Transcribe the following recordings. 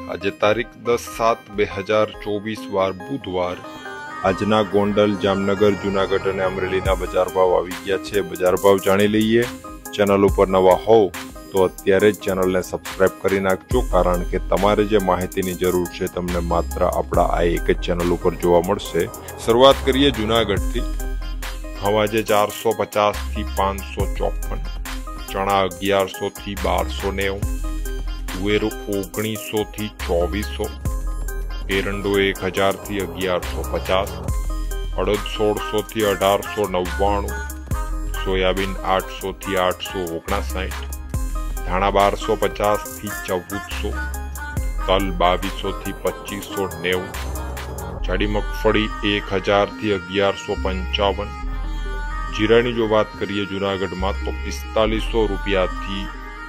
આજે તારીખ 10/7/2024 વાર બુધવાર આજના ગોંડલ, જામનગર, જૂનાગઢ અને અમરેલીના બજાર ભાવ આવી ગયા છે। બજાર ભાવ જાણી લઈએ। ચેનલ ઉપર નવા હોવ તો અત્યારે જ ચેનલને સબસ્ક્રાઇબ કરી નાખજો, કારણ કે તમારે જે માહિતીની જરૂર છે તમને માત્ર આપણા આ એક જ ચેનલ ઉપર જોવા મળશે। શરૂઆત કરીએ જૂનાગઢથી। ઘઉં આજે 450 થી 554, ચણા 1100 થી 1290, तुवेर 1900 થી 2400, एरंडो 1000 થી 1150, अड़द 1600 થી 1899, सोयाबीन 800 થી 859, धाणा 1250 થી 1400, तल 2200 થી 2590, जाडी मगफड़ी 1000 થી 1155। जीरानी जो बात करिए जूनागढ़ में तो 4500 रुपया थी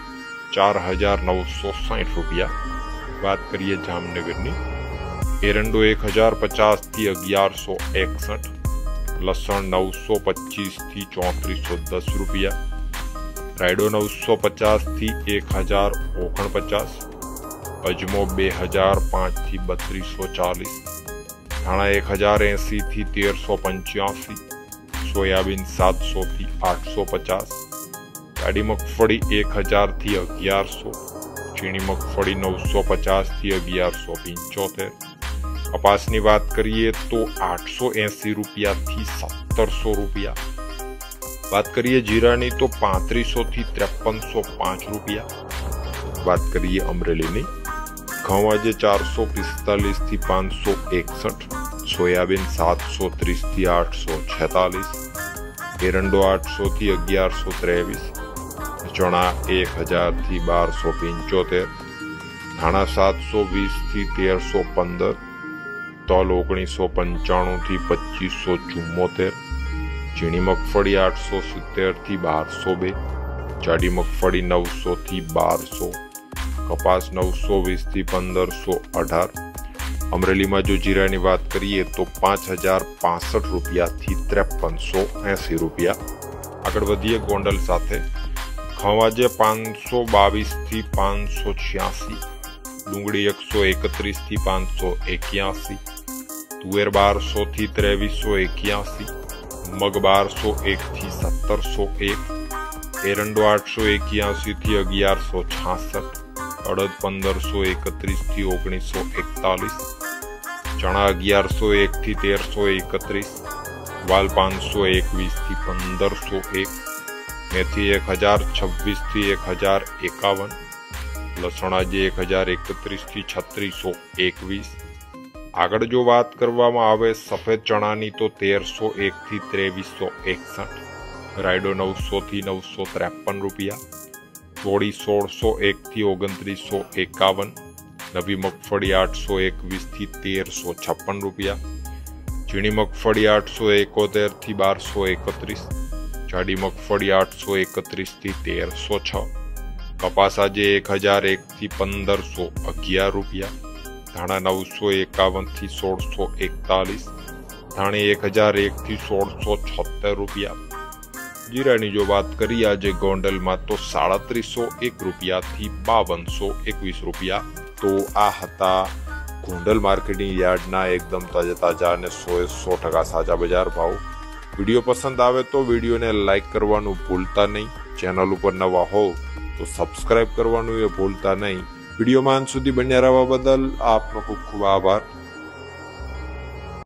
4960 रुपया। बात करिए जामनगर नी, एरंडो 1050 थी 1161, लसन 925 थी 3410 रुपया, रायडो 950 थी 1049, अजमो 2005 थी 3240, धाणा 1080 थी 1385, सोयाबीन 700 थी 850, जाडी मगफड़ी 1000 थी 1100, चीनी मगफड़ी 950 थी 1175। कपासनी बात करिए तो 880 रुपया थी 1700 रुपया। बात करिए जीरानी तो 3500 थी 5305 रुपया। बात करिए अमरेली नी, घऊं आज 445 थी 561, सोयाबीन 730 थी 846, एरंडो 800 थी 1123, चना 1000 थी 1275, धाणा 720 थी 1315, तल 1995 थी 2574, झीणी मगफड़ी 870 थी 1202, जाडी मगफड़ी 900 थी 1200, कपास 920 थी 1518। अमरेली में जो जीरानी बात करिए तो 5065 रुपया थी 5380 रुपया। आगळ वधीए गोंडल साथे। घऊं आज 522 थी 586, डूंगળી 131 थी 581, तुवेर 1200 थी 2381, मग 1201 थी 1701, एरंडो 881 थी 1166, अड़द 1531 थी 1941, चना 1101 थी 1331, वाल 521 थी 1501, मेथी 1026 थी 1051, लसण आज 1031 थी 3621। आगळ जो बात करवामां आवे सफेद चणानी तो 1301 थी 2361, रायडो 900 थी 953 रुपया, तोड़ी 1601 थी 2951, नवी मगफड़ी 821 थी 1356 रुपया, झीणी मगफड़ी 871 थी 1231, जाडी मगफड़ी 831 थी 1306, कपास आज 1001 थी 1511 रुपया, धाणा 951 थी 1641, धाणी 1001 थी 1676 रुपया। जीरानी जो बात करिए आज गोंडल में तो 3701 रुपया थी 5221 रुपया। तो आ हता गोंडल मार्केटिंग यार्डना एकदम ताजा ताजा ने 100% साजा बजार भाव। वीडियो पसंद आवे तो वीडियो ने लाइक करवानुं भूलता नहीं। चेनल पर नवा हो तो सब्सक्राइब करवानुं भूलता नहीं। वीडियो में अंत सुधी बन्या रहवा बदल आपनो खूब खूब आभार।